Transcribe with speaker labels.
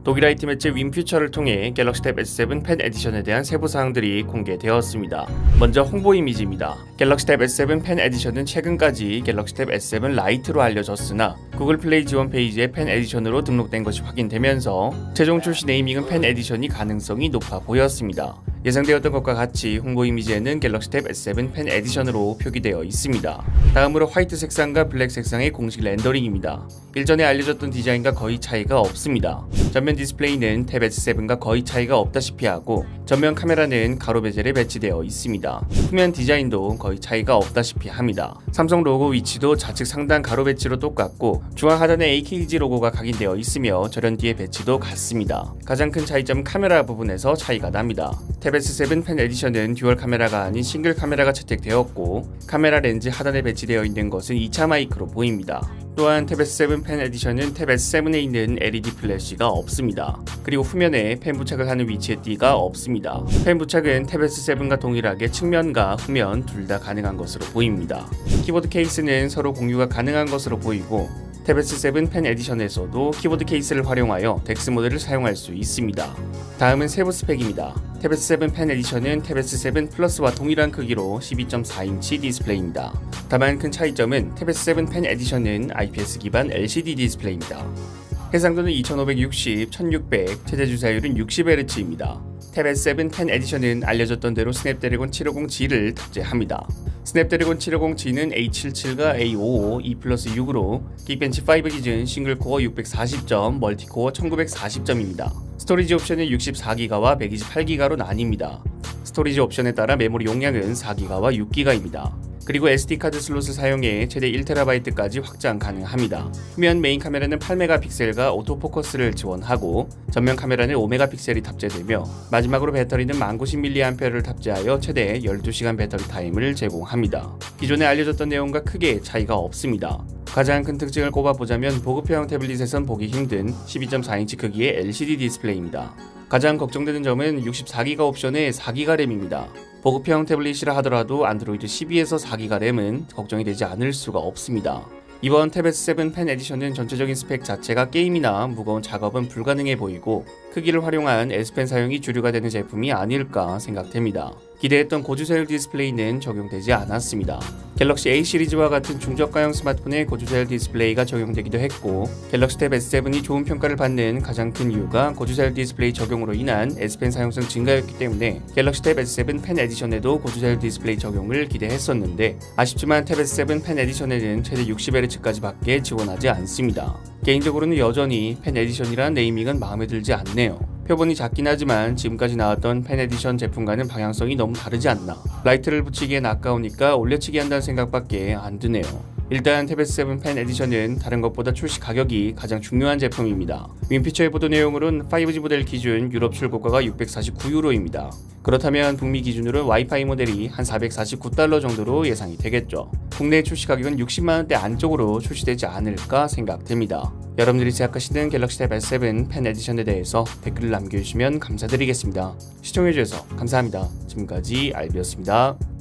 Speaker 1: 독일 IT 매체 윈퓨처를 통해 갤럭시 탭 S7 펜 에디션에 대한 세부 사항들이 공개되었습니다. 먼저 홍보 이미지입니다. 갤럭시 탭 S7 펜 에디션은 최근까지 갤럭시 탭 S7 라이트로 알려졌으나 구글 플레이 지원 페이지에 펜 에디션으로 등록된 것이 확인되면서 최종 출시 네이밍은 펜 에디션이 가능성이 높아 보였습니다. 예상되었던 것과 같이 홍보 이미지에는 갤럭시 탭 S7 펜 에디션으로 표기되어 있습니다. 다음으로 화이트 색상과 블랙 색상의 공식 렌더링입니다. 일전에 알려졌던 디자인과 거의 차이가 없습니다. 전면 디스플레이는 탭 S7과 거의 차이가 없다시피 하고 전면 카메라는 가로 베젤에 배치되어 있습니다. 후면 디자인도 거의 차이가 없다시피 합니다. 삼성 로고 위치도 좌측 상단 가로 배치로 똑같고 중앙 하단에 AKG 로고가 각인되어 있으며 절연 뒤에 배치도 같습니다. 가장 큰 차이점은 카메라 부분에서 차이가 납니다. 탭 S7 펜 에디션은 듀얼 카메라가 아닌 싱글 카메라가 채택되었고 카메라 렌즈 하단에 배치되어 있는 것은 2차 마이크로 보입니다. 또한 탭 S7 펜 에디션은 탭 S7에 있는 LED 플래시가 없습니다. 그리고 후면에 펜 부착을 하는 위치에 띠가 없습니다. 펜 부착은 탭 S7과 동일하게 측면과 후면 둘 다 가능한 것으로 보입니다. 키보드 케이스는 서로 공유가 가능한 것으로 보이고 탭 S7 펜 에디션에서도 키보드 케이스를 활용하여 덱스 모델을 사용할 수 있습니다. 다음은 세부 스펙입니다. 탭 S7 펜 에디션은 탭 S7 플러스와 동일한 크기로 12.4인치 디스플레이입니다. 다만 큰 차이점은 탭 S7 펜 에디션은 IPS 기반 LCD 디스플레이입니다. 해상도는 2560, 1600, 최대 주사율은 60Hz입니다. 탭 S7 펜 에디션은 알려졌던 대로 스냅드래곤 750G를 탑재합니다. 스냅드래곤 750G는 A77과 A55, 2+6으로 긱벤치 5 기준 싱글코어 640점, 멀티코어 1940점입니다. 스토리지 옵션은 64GB와 128GB로 나뉩니다. 스토리지 옵션에 따라 메모리 용량은 4GB와 6GB입니다. 그리고 SD카드 슬롯을 사용해 최대 1TB까지 확장 가능합니다. 후면 메인 카메라는 8메가픽셀과 오토포커스를 지원하고 전면 카메라는 5메가픽셀이 탑재되며 마지막으로 배터리는 1090mAh를 탑재하여 최대 12시간 배터리 타임을 제공합니다. 기존에 알려졌던 내용과 크게 차이가 없습니다. 가장 큰 특징을 꼽아보자면 보급형 태블릿에선 보기 힘든 12.4인치 크기의 LCD 디스플레이입니다. 가장 걱정되는 점은 64GB 옵션의 4GB 램입니다. 보급형 태블릿이라 하더라도 안드로이드 12에서 4GB 램은 걱정이 되지 않을 수가 없습니다. 이번 탭 S7 펜 에디션은 전체적인 스펙 자체가 게임이나 무거운 작업은 불가능해 보이고 크기를 활용한 S펜 사용이 주류가 되는 제품이 아닐까 생각됩니다. 기대했던 고주세율 디스플레이는 적용되지 않았습니다. 갤럭시 A 시리즈와 같은 중저가형 스마트폰에 고주세율 디스플레이가 적용되기도 했고 갤럭시 탭 S7이 좋은 평가를 받는 가장 큰 이유가 고주세율 디스플레이 적용으로 인한 S펜 사용성 증가였기 때문에 갤럭시 탭 S7 펜 에디션에도 고주세율 디스플레이 적용을 기대했었는데 아쉽지만 탭 S7 펜 에디션에는 최대 60Hz까지 밖에 지원하지 않습니다. 개인적으로는 여전히 펜 에디션이란 네이밍은 마음에 들지 않네요. 표본이 작긴 하지만 지금까지 나왔던 펜 에디션 제품과는 방향성이 너무 다르지 않나. 라이트를 붙이기엔 아까우니까 올려치기 한다는 생각밖에 안 드네요. 일단 탭 S7 펜 에디션은 다른 것보다 출시 가격이 가장 중요한 제품입니다. 윈피처의 보도 내용으로는 5G 모델 기준 유럽 출고가가 649유로입니다. 그렇다면 북미 기준으로 와이파이 모델이 한 449달러 정도로 예상이 되겠죠. 국내 출시 가격은 60만원대 안쪽으로 출시되지 않을까 생각됩니다. 여러분들이 생각하시는 갤럭시 탭 S7 펜 에디션에 대해서 댓글을 남겨주시면 감사드리겠습니다. 시청해주셔서 감사합니다. 지금까지 알비였습니다.